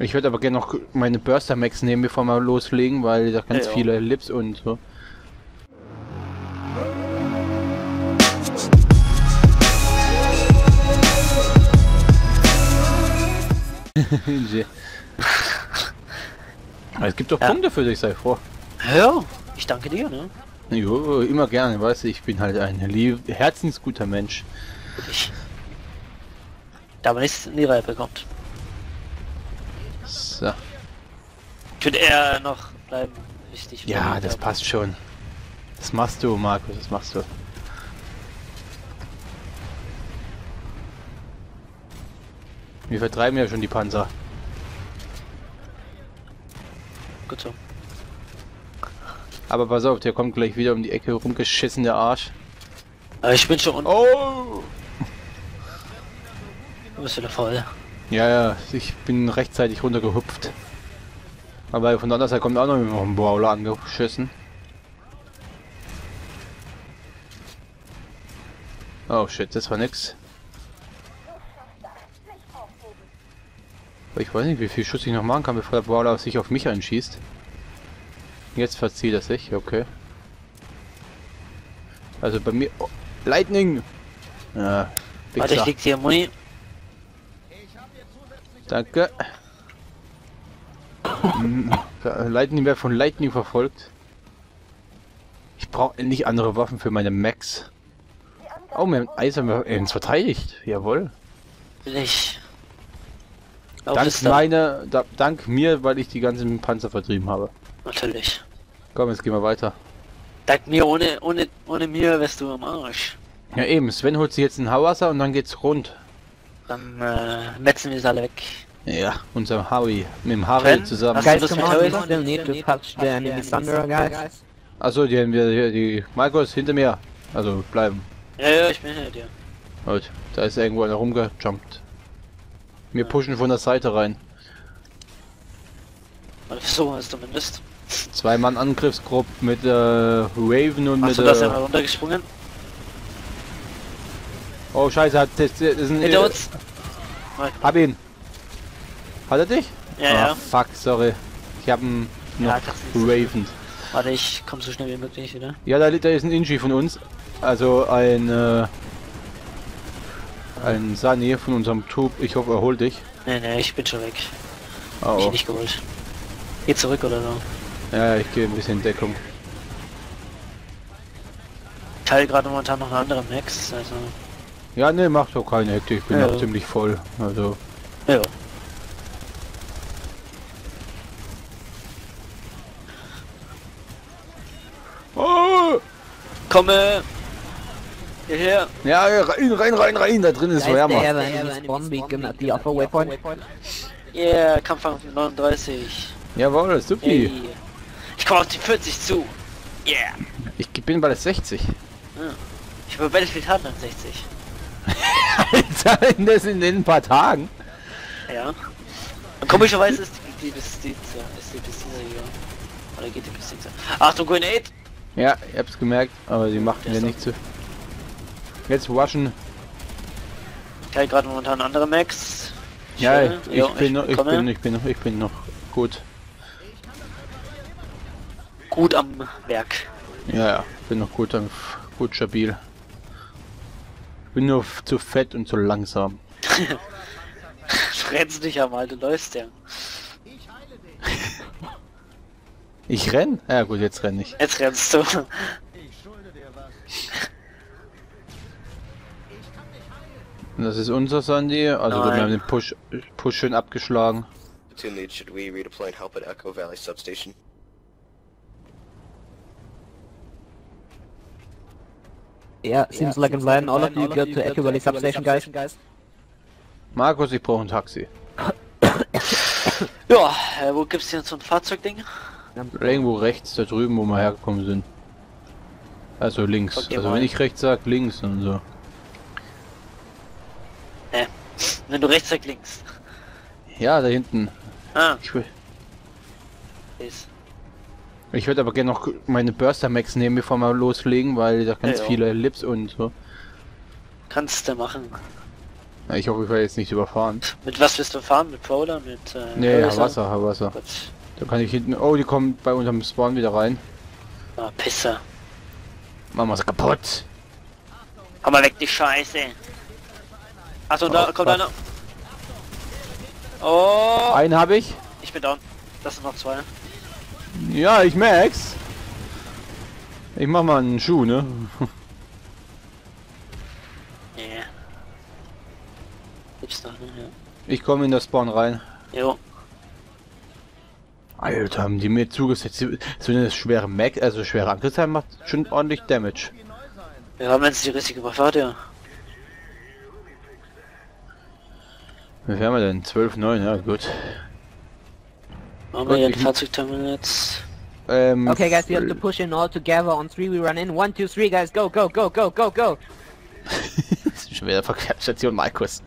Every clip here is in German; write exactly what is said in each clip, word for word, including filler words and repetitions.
Ich würde aber gerne noch meine Burster Max nehmen, bevor wir loslegen, weil da ganz Ja, ja. viele Lips und so. Es gibt doch Ja. Punkte für dich, sei froh. Ja, ich danke dir, ne? Jo, immer gerne, weißt du, ich bin halt ein lieb herzensguter Mensch. Ich. Da man nichts in die Reihe bekommt. So. Ich würde eher noch bleiben. Wichtig. Ja, das passt schon. Das machst du, Markus, das machst du. Wir vertreiben ja schon die Panzer. Gut so. Aber pass auf, der kommt gleich wieder um die Ecke rumgeschissen, der Arsch. Aber ich bin schon unten. Oh! Du bist wieder voll. Ja, ja, ich bin rechtzeitig runtergehupft. Aber von der anderen Seite kommt auch noch ein Brawler angeschissen. Oh shit, das war nix. Ich weiß nicht, wie viel Schuss ich noch machen kann, bevor der Brawler sich auf mich einschießt. Jetzt verzieht er sich, okay. Also bei mir... Oh, Lightning! Ja, Warte, ich leg hier Muni. Danke. Hm, Lightning wird von Lightning verfolgt. Ich brauche endlich andere Waffen für meine Max. Oh, wir haben Eis haben wir uns verteidigt. Jawohl. Bin ich. Auf Dank Liste. meiner, da, dank mir, weil ich die ganzen Panzer vertrieben habe. Natürlich. Komm, jetzt gehen wir weiter. Dank mir, ohne, ohne, ohne mir wärst du am Arsch. Ja eben, Sven holt sich jetzt ein Hauwasser und dann geht's rund. Dann äh, metzen wir es alle weg. Ja, unser Harry, mit dem Harry Sven, zusammen. hast du Guys, das come mit on, we Terror? still need to touch the enemy thunder, guys. Achso, die haben wir hier, die Markus hinter mir. Also bleiben. Ja, ja, ich bin hinter dir. Gut, da ist irgendwo einer rumgejumpt. Wir pushen von der Seite rein. Oder so ist zumindest. Zwei Mann Angriffsgruppe mit äh, Raven und Hast mit du das ja äh, mal runtergesprungen? oh scheiße, hat das, das ist ein Hinter äh, uns? hab ihn. Hat er dich? Ja, Ah, ja. fuck, sorry. Ich hab ihn noch Ja, das ist- Raven. Warte, ich komm so schnell wie möglich wieder. Ja, da, da ist ein Inji von uns. Also ein äh, ein Sani von unserem Trupp. Ich hoffe, er holt dich. Nee, nee, ich bin schon weg. Oh, Ich oh. nicht geholt. Geh zurück oder so. Ja, ich gehe ein bisschen in Deckung. Ich teile gerade momentan noch eine andere Max, also. Ja, ne, macht doch keine Hektik. Ich bin Ja. noch ziemlich voll. Also. Ja. Oh! Komme! Hierher! Ja, ja, rein, rein, rein, rein. Da drin ist Guys, they wärmer. have an enemy spawn beacon at the upper waypoint. Yeah, Kampfang neununddreißig. Jawohl, supi. Hey. Ich komme auf die vierzig zu. Yeah! Ich bin bei der sechzig. Ja. Ich habe Battlefield Hardline sechzig. Alter, das in ein paar Tagen. Ja. Und komischerweise ist die, die bis die, ja, ist die bis dieser hier. Oder geht die bis dieser. Achtung, Grenade! Ja, ich hab's gemerkt, aber die machten Der ja ist nicht zu. Jetzt rushen. Ich teile gerade momentan andere Max. Ja, ich, Jo, ich bin noch, ich komme. bin, ich bin noch, ich bin noch gut. Gut am Werk. Ja, ja, bin noch gut, am- gut stabil. Bin nur f- zu fett und zu langsam. Du rennst nicht einmal, du läufst ja. Ich renn? Ja gut, jetzt renn ich. Jetzt rennst du. Und das ist unser Sandy, also wir Nein. haben den Push, Push schön abgeschlagen. Platoon lead, should we redeploy and help at Echo Valley substation? Yeah, seems like a plan. All of you go to Echo Valley substation, guys. Markus, ich brauche ein Taxi. Ja, äh, wo gibt's hier so ein Fahrzeugding? Irgendwo rechts, da drüben, wo wir hergekommen sind. Also links. Okay, also mal. wenn ich rechts sag, links und so. Äh, wenn du rechts sagst, links. Ja, da hinten. Ah, Ich will, ist. ich würde aber gerne noch meine Burster Max nehmen, bevor wir loslegen, weil da ganz Ja, ja. viele Lips und so. Kannst du machen. Na, ich hoffe, ich werde jetzt nicht überfahren. Mit was willst du fahren? Mit Prowler? Mit äh, Nee, Hellraiser? Wasser, Wasser. Gut. Da kann ich hinten... Oh, die kommen bei unserem Spawn wieder rein. Ah, Pisser. Machen wir sie kaputt. Komm mal weg, die Scheiße. Achtung, da Oh, kommt fuck. einer. Oh, Einen habe ich. ich bin down. Das sind noch zwei. Ja, ich merk's. Ich mach mal einen Schuh, ne? Nee. Gibt's doch, ne? Ja. Ich komme in das Spawn rein. Jo. Alter, haben die mir zugesetzt. So eine schwere Mac, also schwere Angriffszeit macht schon ordentlich Damage. Wir haben jetzt die richtige Waffe, ja. Wie viel haben wir denn? zwölf, neun, ja gut. Machen wir hier ein ich- Fahrzeugterminal jetzt. Ähm, Okay, guys, we have to push in all together. On three, we run in. One, two, three, guys, go, go, go, go, go, go. Das ist schon wieder Verkehrsstation Markus.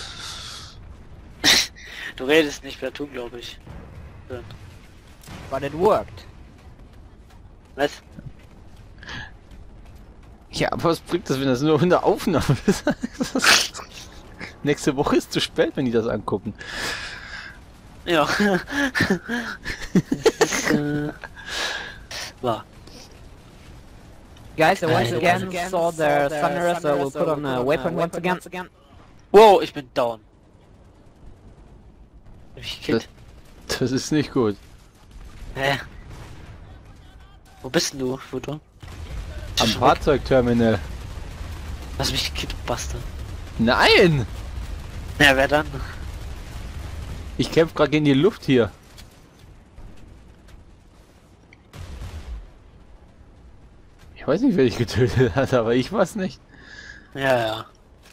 Du redest nicht per Tu, glaube ich. But it worked. Was? Ja, aber was bringt das, wenn das nur in der Aufnahme ist? Nächste Woche ist zu spät, wenn die das angucken. Ja. Das ist, äh, war. Guys, I once Keine again Ahnung. saw the Thunderer, so we'll put on a waypoint once again. Wow, ich bin down. Hab ich gekillt. Das ist nicht gut. Hä? Wo bist denn du, Futo? Am Fahrzeugterminal. Hast mich gekillt, Bastard. Nein! Ja, wer dann? Ich kämpfe gerade gegen die Luft hier. Ich weiß nicht, wer dich getötet hat, aber ich weiß nicht. Ja, ja.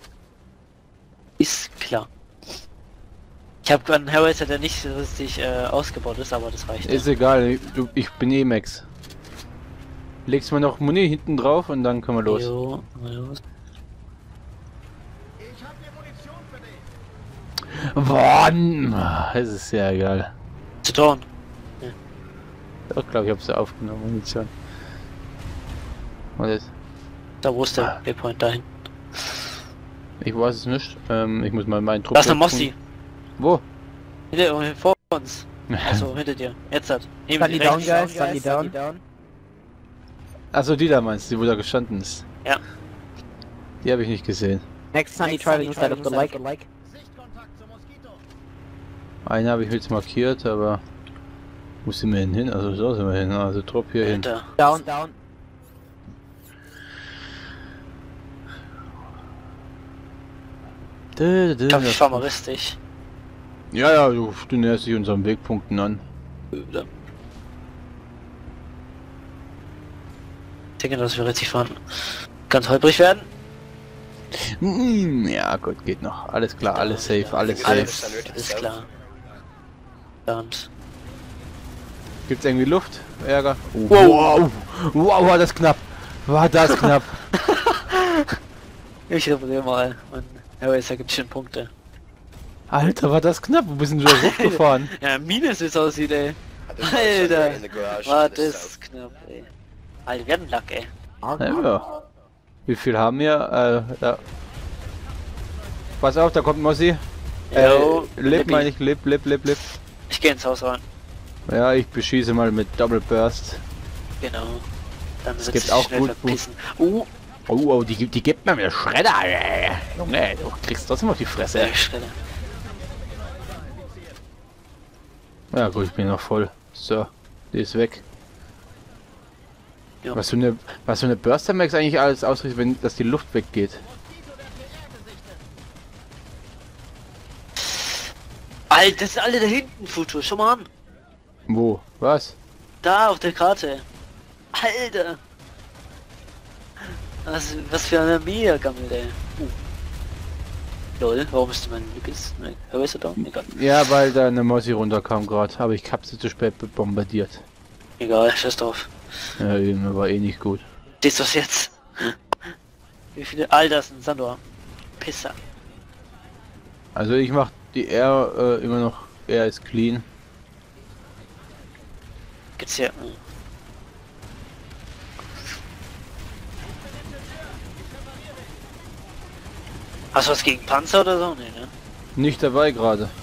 Ist klar. Ich habe einen Hellraiser, der nicht so richtig äh, ausgebaut ist, aber das reicht. Ist egal, du, ich bin eh Max. Legst mal noch Muni hinten drauf und dann können wir los. Jo, jo. Boah, es ist ja egal. Zu tun. Ich glaube, ich habe sie aufgenommen, Munition. Was ist? Da wo ist der Waypoint dahin? Ich weiß es nicht. Ähm, ich muss mal meinen Trupp. Da ist eine Mossi. Wo? Hinter, vor uns. Also hinter dir. Jetzt hat. Neben Sunny dir down, rechts. guys, sunny down. Achso, die da meinst du, wo da gestanden ist? Ja. Die habe ich nicht gesehen. Next sunny traveling inside of the lake. Einen habe ich jetzt markiert, aber wo sind wir denn hin? Also so sind wir hin. Also Trupp hier hin. Hinter. Down, down. Dö, dö, Ich hoffe, ich das- fahr mal richtig. Ja, ja, du, du näherst dich unseren Wegpunkten an. Ich denke, dass wir richtig fahren. Ganz holprig werden. Mm, ja, gut, geht noch. Alles klar, alles safe, alles safe. Alles ist klar. Und Gibt's irgendwie Luft? Ärger? Oh, Wow. wow. Wow, war das knapp. War das knapp. ich repariere mal. Mein Hellraiser gibt schon Punkte. Alter, war das knapp. Wo bist denn du da hochgefahren? Ja, Minus wie es aussieht, ey. There's Alter. in the garage War to the das south. knapp, ey. Alter, wir hatten Lack, ey. Ja. Wie viel haben wir? Äh, da. Pass auf, da kommt Mossi. Jo, Äh, lip Lippi. meine ich, lip, lip, lip, lip. Ich gehe ins Haus rein. Ja, ich beschieße mal mit Double Burst. Genau. Dann wird gibt sich auch schnell gut- verpissen. Uh, Oh, oh, die, gibt- die gibt mir wieder Schredder. Ey. Junge, du kriegst trotzdem auf die Fresse. sehr schnell. Ja gut, ich bin noch voll. So, die ist weg. Ja. Was für eine, was für eine Burster Max eigentlich alles ausrichtet, wenn dass die Luft weggeht. Alter, das sind alle da hinten, Futur. Schau mal an. Wo? Was? Da auf der Karte. Alter. Was, was für eine Mega-Gammel, ey. Uh. Lol, warum ist mein Lückis? Nein, hör ist er da? Egal. Ja, weil da eine Mossi runterkam gerade, aber ich hab sie zu spät bombardiert. Egal, scheiß drauf. Ja, eben, war eh nicht gut. Siehst du was jetzt? Wie viele? Alter, das ist ein Sandor. Pisser. Also ich mach die R äh, immer noch, R ist clean. Gibt's hier. Hast du was gegen Panzer oder so? Nee, ne? Nicht dabei gerade.